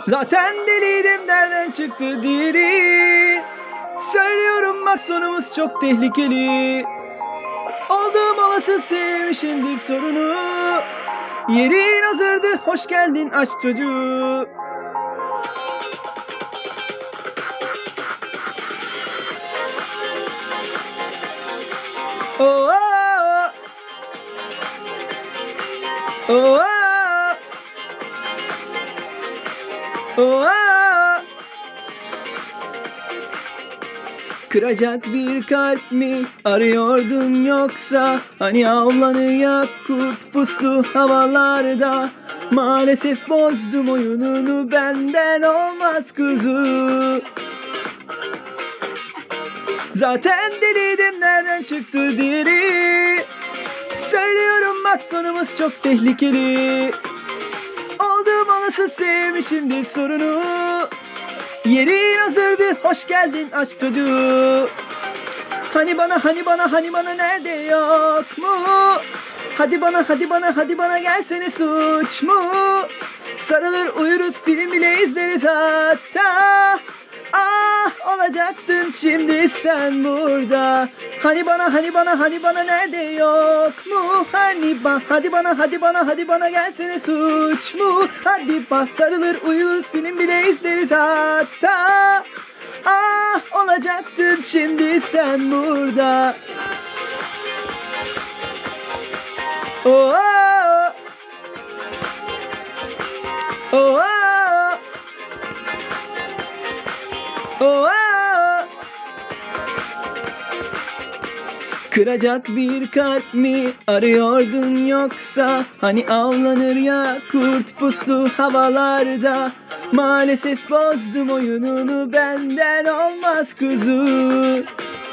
Zaten deliydim, nereden çıktı diri? Söylüyorum bak, sonumuz çok tehlikeli. Olduğum olası sevmişimdir sorunu. Yerin hazırdı, hoş geldin aşk çocuğu. Oh, oh, oh, oh, oh. Kıracak bir kalp mi arıyordun yoksa? Hani avlanıyor kurt puslu havalarda. Maalesef bozdum oyununu, benden olmaz kuzu. Zaten deliydim, nereden çıktı diri? Söylüyorum bak, sonumuz çok tehlikeli. Olduğum olası sevmişimdir sorunu. Yerin hazırdı, hoş geldin aşk çocuğu. Hani bana, hani bana, hani bana nerede yok mu? Hadi bana, hadi bana, hadi bana gelsene, suç mu? Sarılır uyuruz, film bile izleriz hatta. Ah, olacaktın şimdi sen burada. Hani bana, hani bana, hani bana nerede yok mu? Hadi bana, hadi bana, hadi bana gelsene, suç mu? Hadi bak, sarılır uyuruz, film bile izleriz hatta. Ah, olacaktın şimdi sen burada. Oh, oh, oh, oh, oh. Kıracak bir kalp mi arıyordun yoksa? Hani avlanır ya kurt puslu havalarda. Maalesef bozdum oyununu, benden olmaz kuzu.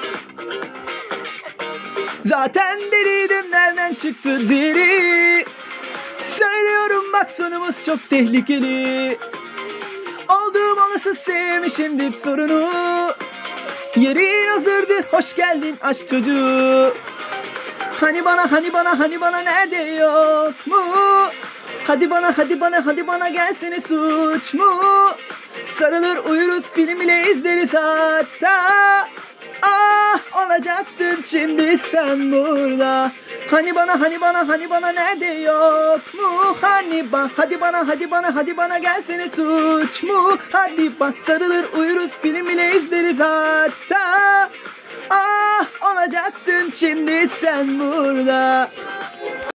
Zaten deliydim, nereden çıktı diri? Söylüyorum bak, sonumuz çok tehlikeli. Olduğum olası sevmişimdir sorunu. Yerin hazırdı, hoş geldin aşk çocuğu. Hani bana, hani bana, hani bana nerede yok mu? Hadi bana, hadi bana, hadi bana gelsene, suç mu? Sarılır uyuruz, film bile izleriz hatta. Ah, olacaktın şimdi sen burada. Hani bana, hani bana, hani bana nerede yok mu? Hadi bana, hadi bana, hadi bana gelsene, suç mu? Hadi bak, sarılır uyuruz, film bile izleriz hatta. Ah, olacaktın şimdi sen burada.